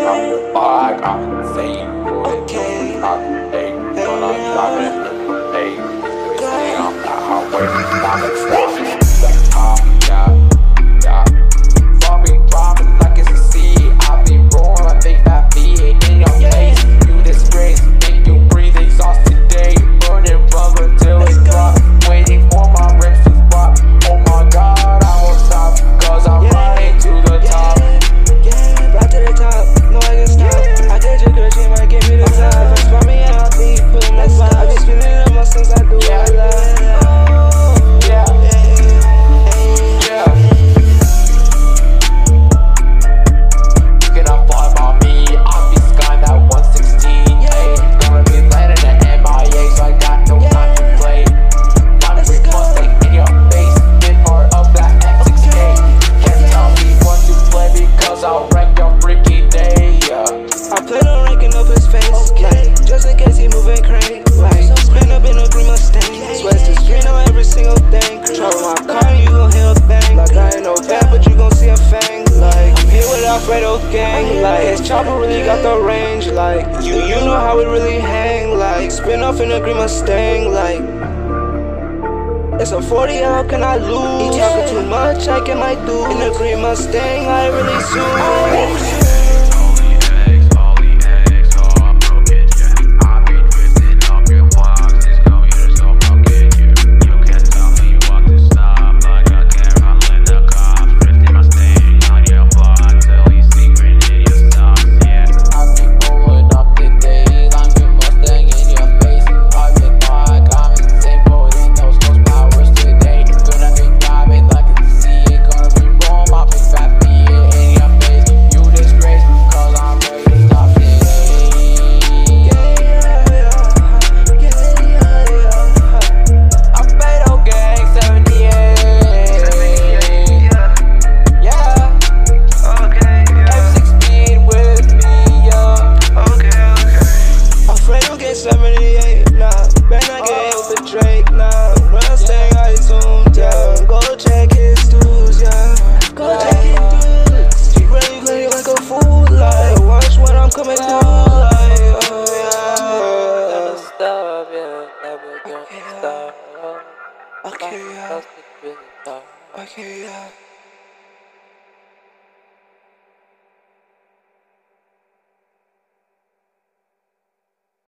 Alfredo gang, like his chopper really got the range, like you know how it really hang, like spin off in a green Mustang, like it's a 40, how can I lose? He talking too much, I get my due. In a green Mustang, I really zoom. Nah, Ben I get with the Drake, nah. Mustang, I zoomed down. Go check his dudes, yeah. Go check his dudes. He really play like a fool, like watch what I'm coming through, like oh yeah. Never stop, yeah, never gonna stop. Okay, yeah. Okay, yeah.